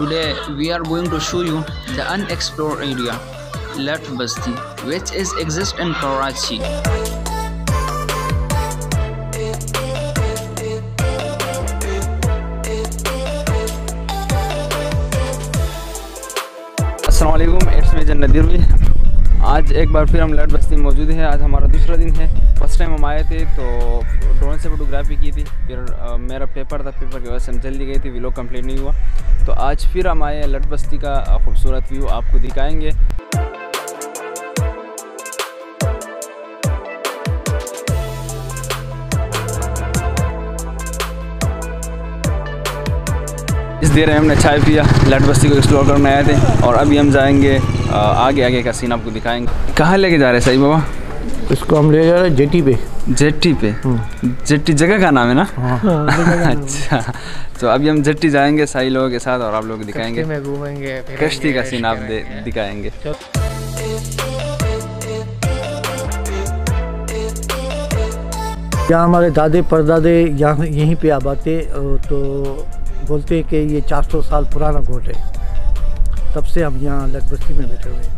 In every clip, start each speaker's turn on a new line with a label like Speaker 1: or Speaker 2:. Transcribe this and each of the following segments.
Speaker 1: Today we are going to show you the unexplored area, Lat Basti, which exists in Karachi.
Speaker 2: अस्सलाम वालेकुम, it's me जन्नदीर भी। आज एक बार फिर हम लट बस्ती में मौजूद हैं। आज हमारा दूसरा दिन है। फर्स्ट टाइम हम आए थे तो ड्रोन से फोटोग्राफी की थी, फिर मेरा पेपर था, पेपर की वजह से हम जल्दी गई थी, व्लॉग कंप्लीट नहीं हुआ। तो आज फिर हम आए हैं लट बस्ती का खूबसूरत व्यू आपको दिखाएंगे। इस देर में हमने चाय पिया, लट बस्ती को एक्सप्लोर करने आए थे और अभी हम जाएंगे आगे का सीन आपको दिखाएंगे। कहाँ लेके जा रहे हैं सही बाबा?
Speaker 3: इसको हम ले जा रहे हैं जेटी पे।
Speaker 2: जेटी पे? जेटी जगह का नाम है ना? अच्छा, तो अभी हम जेटी जाएंगे साई लोगों के साथ और आप लोग दिखाएंगे,
Speaker 3: में घूमेंगे,
Speaker 2: कश्ती का सीन आप दिखाएंगे।
Speaker 3: यहाँ हमारे दादे परदादे यहाँ यहीं पे आबाद थे, तो बोलते हैं कि ये 400 साल पुराना कोट है। तब से हम यहाँ लट बस्ती में बैठे हुए हैं।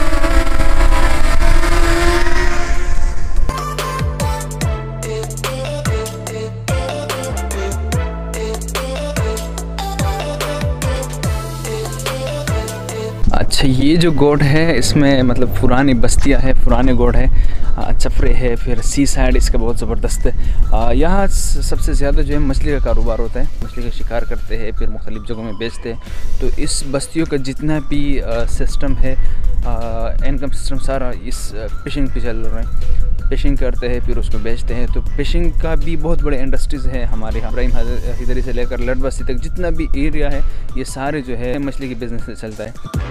Speaker 2: अच्छा, ये जो गोट है इसमें मतलब पुरानी बस्तियां है, पुराने गोट है, चफरे है, फिर सी साइड इसका बहुत ज़बरदस्त है। यहाँ सबसे ज़्यादा जो है मछली का कारोबार होता है, मछली का शिकार करते हैं, फिर मुख्तलिफ़ जगहों में बेचते हैं। तो इस बस्तियों का जितना भी सिस्टम है, इनकम सिस्टम सारा इस फिशिंग पे चल रहा है। फिशिंग करते हैं फिर उसको बेचते हैं। तो फिशिंग का भी बहुत बड़े इंडस्ट्रीज़ है हमारे यहाँ। इब्राहिम हैदरी से लेकर लट बस्ती तक जितना भी एरिया है, ये सारे जो है मछली के बिज़नेस से चलता है।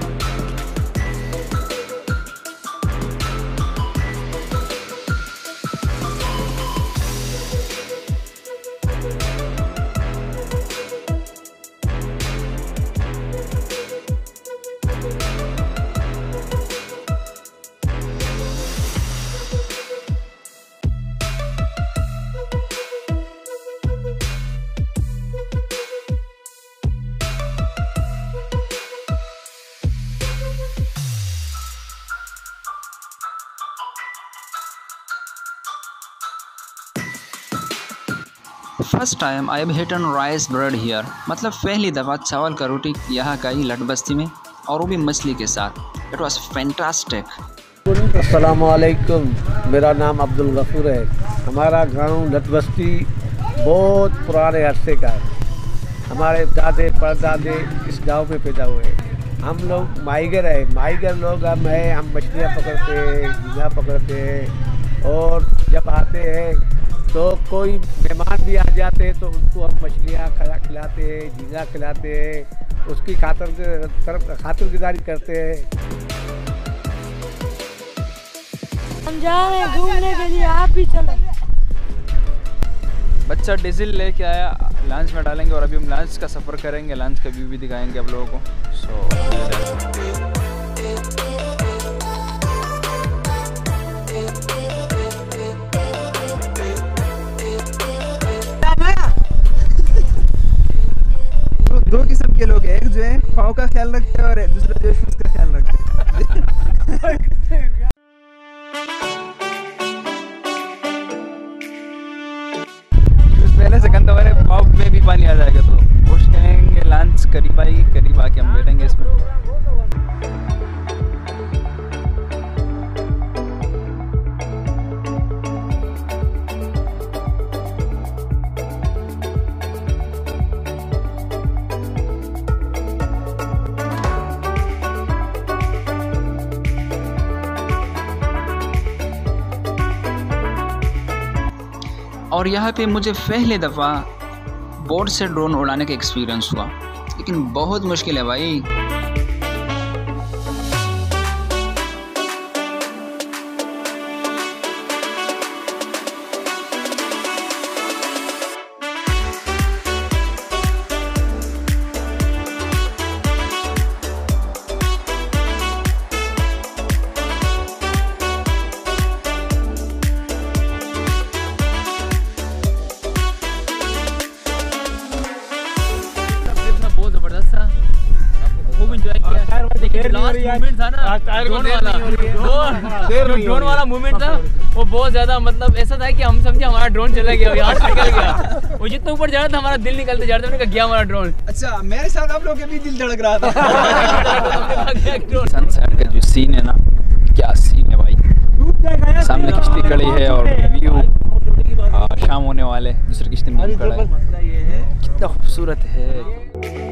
Speaker 1: First time I have eaten rice bread here, मतलब पहली दफ़ा चावल का रोटी यहाँ का ही लट बस्ती में, और वो भी मछली के साथ। It was fantastic।
Speaker 3: अस्सलाम वालेकुम, मेरा नाम अब्दुल गफूर है। हमारा गांव लट बस्ती बहुत पुराने अरसे का है। हमारे दादे परदादे इस गांव में पैदा हुए। हम लोग माइगर है, माइगर लोग हम मछलियाँ पकड़ते हैं, झींगा पकड़ते हैं, और जब आते हैं तो कोई मेहमान भी आ जाते हैं तो उनको हम मछलियाँ खिलाते हैं, झींगा खिलाते हैं, उसकी खातिरदारी करते हैं।
Speaker 4: हम जा रहे हैं घूमने के लिए, आप भी चलो।
Speaker 2: बच्चा डीजल लेके आया, लंच में डालेंगे और अभी हम लंच का सफ़र करेंगे, लंच का व्यू भी दिखाएंगे आप लोगों को। दो किस्म के लोग हैं, एक जो है पाँव का ख्याल रखते हैं और दूसरा जो है शूज का ख्याल रखते हैं। शूज पहले से गंदा हो रहा है, पाँव में भी पानी आ जाएगा। तो कोशिश करेंगे लंच करीब आके हम बैठेंगे इसमें।
Speaker 1: और यहाँ पे मुझे पहले दफ़ा बोट से ड्रोन उड़ाने का एक्सपीरियंस हुआ, लेकिन बहुत मुश्किल है भाई।
Speaker 2: बहुत ज़बरदस्त था। मूवमेंट था ना ड्रोन वाला मूवमेंट था, वो बहुत ज्यादा मतलब ऐसा था कि हम समझे हमारा ड्रोन चला गया, यहाँ से निकल गया। वो जितना ऊपर जा रहा था हमारा दिल निकलते जा रहा था, मैंने कहा गया हमारा ड्रोन।
Speaker 5: अच्छा मेरे साथ आप लोग के भी दिल धड़क रहा था।
Speaker 2: सनसेट का जो सीन है ना, क्या सीन है भाई, सामने किश्ती खड़ी है और व्यू शाम होने वाले, दूसरी किश्ती में हम खड़ा है, कितना खूबसूरत है।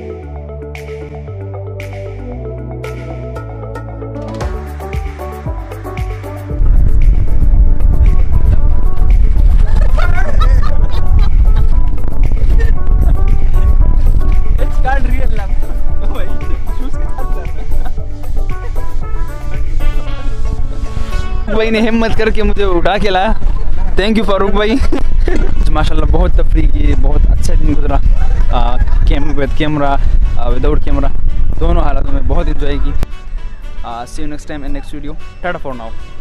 Speaker 2: भाई ने हिम्मत करके मुझे उठा के लाया, थैंक यू फारूक भाई। माशाल्लाह बहुत तफरीह की, बहुत अच्छा दिन गुजरा, विद कैमरा विदाउट कैमरा दोनों हालातों में बहुत इंजॉय की। See you next time in next video, tata for now.